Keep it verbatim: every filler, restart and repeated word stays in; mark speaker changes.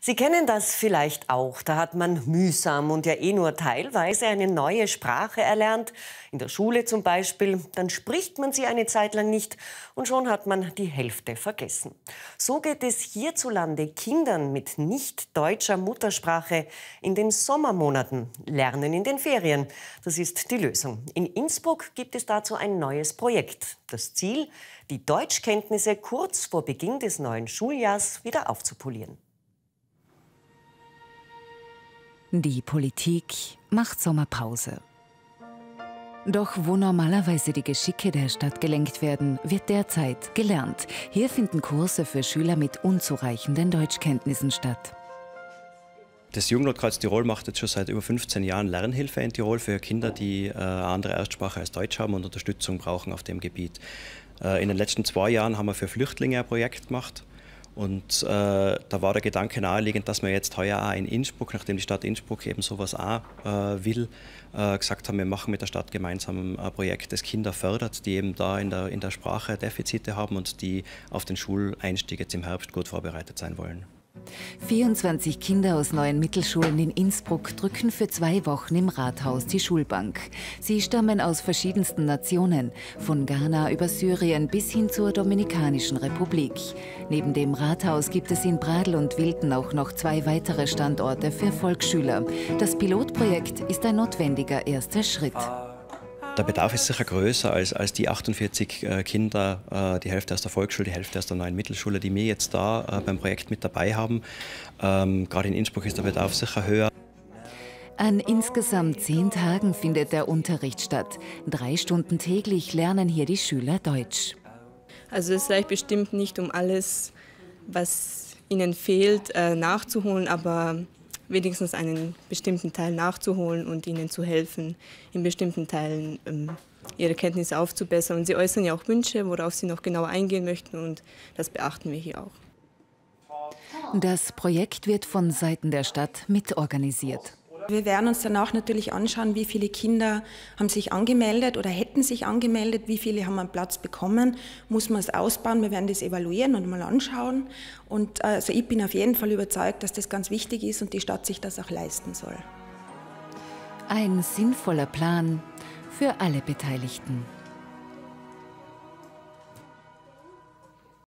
Speaker 1: Sie kennen das vielleicht auch. Da hat man mühsam und ja eh nur teilweise eine neue Sprache erlernt. In der Schule zum Beispiel. Dann spricht man sie eine Zeit lang nicht und schon hat man die Hälfte vergessen. So geht es hierzulande Kindern mit nicht deutscher Muttersprache in den Sommermonaten. Lernen in den Ferien. Das ist die Lösung. In Innsbruck gibt es dazu ein neues Projekt. Das Ziel, die Deutschkenntnisse kurz vor Beginn des neuen Schuljahrs wieder aufzupolieren.
Speaker 2: Die Politik macht Sommerpause. Doch wo normalerweise die Geschicke der Stadt gelenkt werden, wird derzeit gelernt. Hier finden Kurse für Schüler mit unzureichenden Deutschkenntnissen statt.
Speaker 3: Das Jugendrotkreuz Tirol macht jetzt schon seit über fünfzehn Jahren Lernhilfe in Tirol für Kinder, die äh, eine andere Erstsprache als Deutsch haben und Unterstützung brauchen auf dem Gebiet. Äh, in den letzten zwei Jahren haben wir für Flüchtlinge ein Projekt gemacht. Und äh, da war der Gedanke naheliegend, dass wir jetzt heuer auch in Innsbruck, nachdem die Stadt Innsbruck eben sowas auch äh, will, äh, gesagt haben, wir machen mit der Stadt gemeinsam ein Projekt, das Kinder fördert, die eben da in der, in der Sprache Defizite haben und die auf den Schuleinstieg jetzt im Herbst gut vorbereitet sein wollen.
Speaker 2: vierundzwanzig Kinder aus neun Mittelschulen in Innsbruck drücken für zwei Wochen im Rathaus die Schulbank. Sie stammen aus verschiedensten Nationen, von Ghana über Syrien bis hin zur Dominikanischen Republik. Neben dem Rathaus gibt es in Pradl und Wilten auch noch zwei weitere Standorte für Volksschüler. Das Pilotprojekt ist ein notwendiger erster Schritt.
Speaker 3: Der Bedarf ist sicher größer als, als die achtundvierzig äh, Kinder, äh, die Hälfte aus der Volksschule, die Hälfte aus der neuen Mittelschule, die wir jetzt da äh, beim Projekt mit dabei haben. Ähm, Gerade in Innsbruck ist der Bedarf sicher höher.
Speaker 2: An insgesamt zehn Tagen findet der Unterricht statt. Drei Stunden täglich lernen hier die Schüler Deutsch.
Speaker 4: Also es reicht bestimmt nicht, um alles, was ihnen fehlt, äh, nachzuholen, aber wenigstens einen bestimmten Teil nachzuholen und ihnen zu helfen, in bestimmten Teilen ähm, ihre Kenntnisse aufzubessern. Und sie äußern ja auch Wünsche, worauf sie noch genauer eingehen möchten, und das beachten wir hier auch.
Speaker 2: Das Projekt wird von Seiten der Stadt mitorganisiert.
Speaker 5: Wir werden uns danach natürlich anschauen, wie viele Kinder haben sich angemeldet oder hätten sich angemeldet, wie viele haben einen Platz bekommen, muss man es ausbauen, wir werden das evaluieren und mal anschauen. Und also ich bin auf jeden Fall überzeugt, dass das ganz wichtig ist und die Stadt sich das auch leisten soll.
Speaker 2: Ein sinnvoller Plan für alle Beteiligten.